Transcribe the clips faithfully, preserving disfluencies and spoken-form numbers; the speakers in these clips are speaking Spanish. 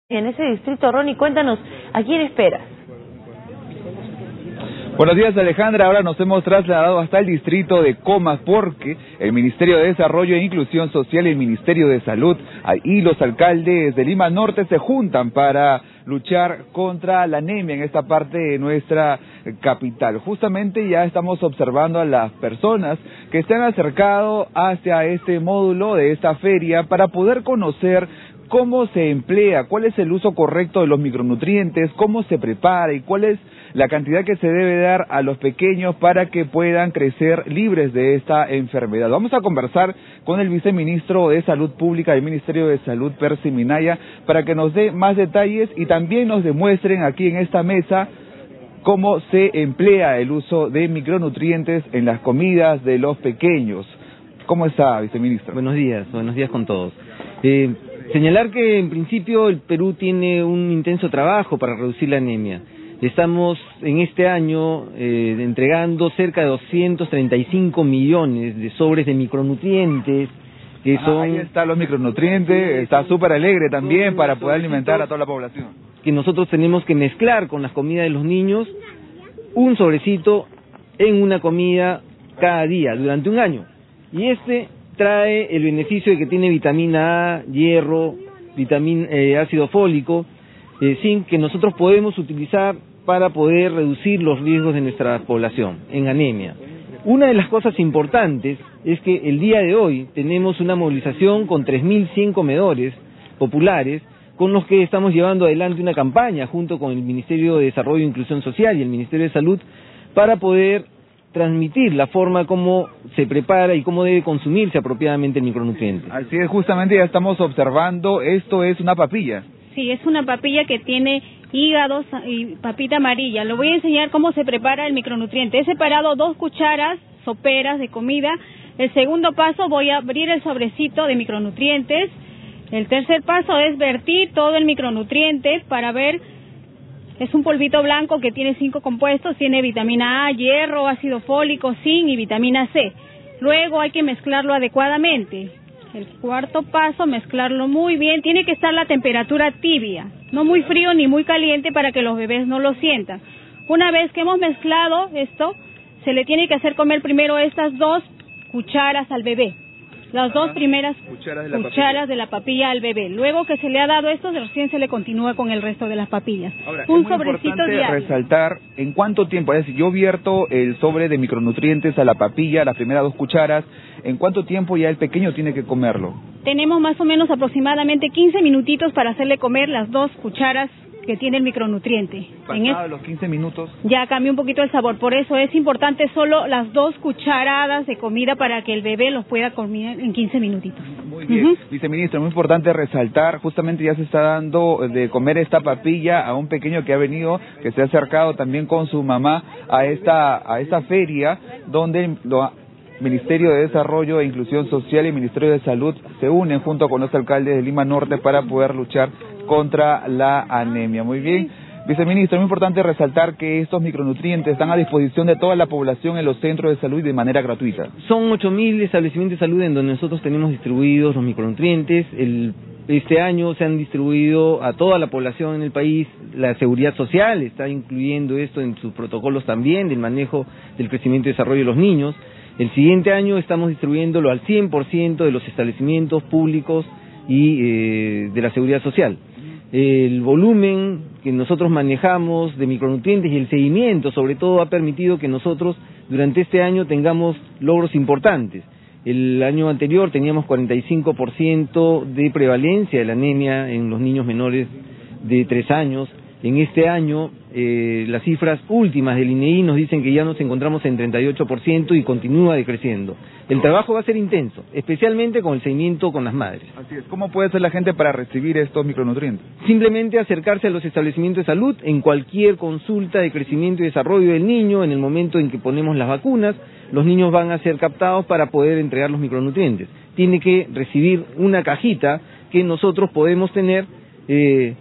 En ese distrito, Ronnie, cuéntanos, ¿a quién esperas? Buenos días, Alejandra. Ahora nos hemos trasladado hasta el distrito de Comas porque el Ministerio de Desarrollo e Inclusión Social y el Ministerio de Salud y los alcaldes de Lima Norte se juntan para luchar contra la anemia en esta parte de nuestra capital. Justamente ya estamos observando a las personas que se han acercado hacia este módulo de esta feria para poder conocer cómo se emplea, cuál es el uso correcto de los micronutrientes, cómo se prepara y cuál es la cantidad que se debe dar a los pequeños para que puedan crecer libres de esta enfermedad. Vamos a conversar con el viceministro de Salud Pública del Ministerio de Salud, Percy Minaya, para que nos dé más detalles y también nos demuestren aquí en esta mesa cómo se emplea el uso de micronutrientes en las comidas de los pequeños. ¿Cómo está, viceministro? Buenos días, buenos días con todos. Eh, Señalar que en principio el Perú tiene un intenso trabajo para reducir la anemia. Estamos en este año eh, entregando cerca de doscientos treinta y cinco millones de sobres de micronutrientes, que son... Ah, ahí están los micronutrientes, está súper alegre también para poder alimentar a toda la población. Que nosotros tenemos que mezclar con las comidas de los niños un sobrecito en una comida cada día, durante un año. Y este trae el beneficio de que tiene vitamina A, hierro, vitamina, eh, ácido fólico, eh, zinc, que nosotros podemos utilizar para poder reducir los riesgos de nuestra población en anemia. Una de las cosas importantes es que el día de hoy tenemos una movilización con tres mil cien comedores populares con los que estamos llevando adelante una campaña junto con el Ministerio de Desarrollo e Inclusión Social y el Ministerio de Salud para poder transmitir la forma como se prepara y cómo debe consumirse apropiadamente el micronutriente. Así es, justamente ya estamos observando, esto es una papilla. Sí, es una papilla que tiene hígado y papita amarilla. Le voy a enseñar cómo se prepara el micronutriente. He separado dos cucharas soperas de comida. El segundo paso, voy a abrir el sobrecito de micronutrientes. El tercer paso es vertir todo el micronutriente para ver. Es un polvito blanco que tiene cinco compuestos, tiene vitamina A, hierro, ácido fólico, zinc y vitamina C. Luego hay que mezclarlo adecuadamente. El cuarto paso, mezclarlo muy bien. Tiene que estar la temperatura tibia, no muy frío ni muy caliente para que los bebés no lo sientan. Una vez que hemos mezclado esto, se le tiene que hacer comer primero estas dos cucharas al bebé. Las dos primeras cucharas de la, cucharas de la papilla al bebé. Luego que se le ha dado esto, recién se le continúa con el resto de las papillas. Ahora, un es muy sobrecito importante diario. Resaltar en cuánto tiempo, es decir, yo vierto el sobre de micronutrientes a la papilla, las primeras dos cucharas, ¿en cuánto tiempo ya el pequeño tiene que comerlo? Tenemos más o menos aproximadamente quince minutitos para hacerle comer las dos cucharas que tiene el micronutriente. Pasados los quince minutos. Ya cambia un poquito el sabor, por eso es importante solo las dos cucharadas de comida para que el bebé los pueda comer en quince minutitos. Muy bien, uh-huh. Viceministro, muy importante resaltar, justamente ya se está dando de comer esta papilla a un pequeño que ha venido, que se ha acercado también con su mamá a esta, a esta feria, donde lo Ministerio de Desarrollo e Inclusión Social y Ministerio de Salud se unen junto con los alcaldes de Lima Norte para poder luchar contra la anemia. Muy bien, viceministro, muy importante resaltar que estos micronutrientes están a disposición de toda la población en los centros de salud y de manera gratuita. Son ocho mil establecimientos de salud en donde nosotros tenemos distribuidos los micronutrientes. El, este año se han distribuido a toda la población en el país. La Seguridad Social está incluyendo esto en sus protocolos también del manejo del crecimiento y desarrollo de los niños. El siguiente año estamos distribuyéndolo al cien por ciento de los establecimientos públicos y eh, de la Seguridad Social. El volumen que nosotros manejamos de micronutrientes y el seguimiento, sobre todo, ha permitido que nosotros durante este año tengamos logros importantes. El año anterior teníamos cuarenta y cinco por ciento de prevalencia de la anemia en los niños menores de tres años. En este año, eh, las cifras últimas del I N E I nos dicen que ya nos encontramos en treinta y ocho por ciento y continúa decreciendo. El trabajo va a ser intenso, especialmente con el seguimiento con las madres. Así es. ¿Cómo puede hacer la gente para recibir estos micronutrientes? Simplemente acercarse a los establecimientos de salud en cualquier consulta de crecimiento y desarrollo del niño. En el momento en que ponemos las vacunas, los niños van a ser captados para poder entregar los micronutrientes. Tiene que recibir una cajita que nosotros podemos tener eh,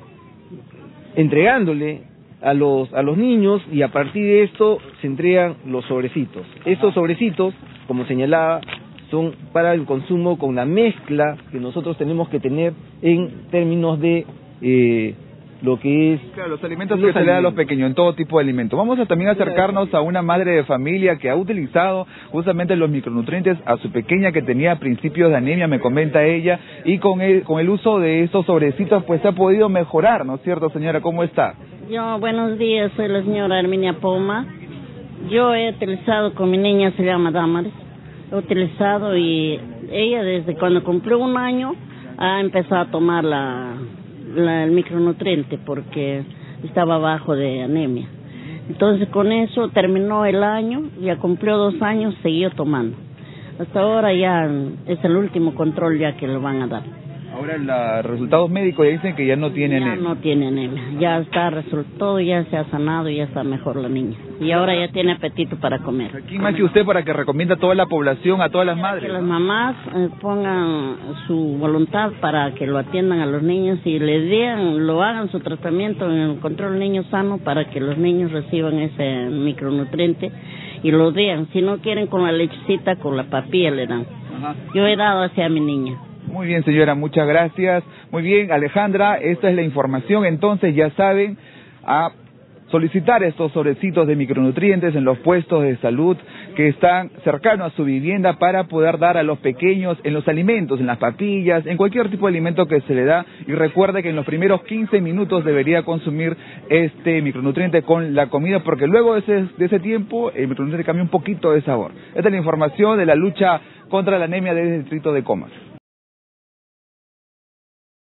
entregándole a los a los niños, y a partir de esto se entregan los sobrecitos. Estos sobrecitos, como señalaba, son para el consumo con la mezcla que nosotros tenemos que tener en términos de eh, lo que es... Claro, los alimentos los que se le dan a los alimentos. pequeños, en todo tipo de alimentos. Vamos a también acercarnos a una madre de familia que ha utilizado justamente los micronutrientes a su pequeña que tenía principios de anemia, me comenta ella, y con el, con el uso de estos sobrecitos pues se ha podido mejorar, ¿no es cierto, señora? ¿Cómo está? Yo, buenos días, soy la señora Herminia Poma. Yo he utilizado con mi niña, se llama Damaris, he utilizado y ella desde cuando cumplió un año ha empezado a tomar la... La, el micronutriente porque estaba bajo de anemia. Entonces con eso terminó el año, ya cumplió dos años, siguió tomando. Hasta ahora ya es el último control ya que le van a dar. Ahora los resultados médicos ya dicen que ya no tiene ya anemia. no tiene anemia, ya está resuelto, ya se ha sanado, ya está mejor la niña. Y ahora ya tiene apetito para comer. ¿Quién más que usted para que recomienda a toda la población, a todas las madres? Que las mamás eh, pongan su voluntad para que lo atiendan a los niños y le den, lo hagan su tratamiento en el control niño sano para que los niños reciban ese micronutriente y lo den. Si no quieren con la lechecita, con la papilla le dan. Ajá. Yo he dado hacia mi niña. Muy bien, señora, muchas gracias. Muy bien, Alejandra, esta es la información. Entonces, ya saben, a solicitar estos sobrecitos de micronutrientes en los puestos de salud que están cercanos a su vivienda para poder dar a los pequeños en los alimentos, en las papillas, en cualquier tipo de alimento que se le da. Y recuerde que en los primeros quince minutos debería consumir este micronutriente con la comida, porque luego de ese, de ese tiempo el micronutriente cambia un poquito de sabor. Esta es la información de la lucha contra la anemia del distrito de Comas.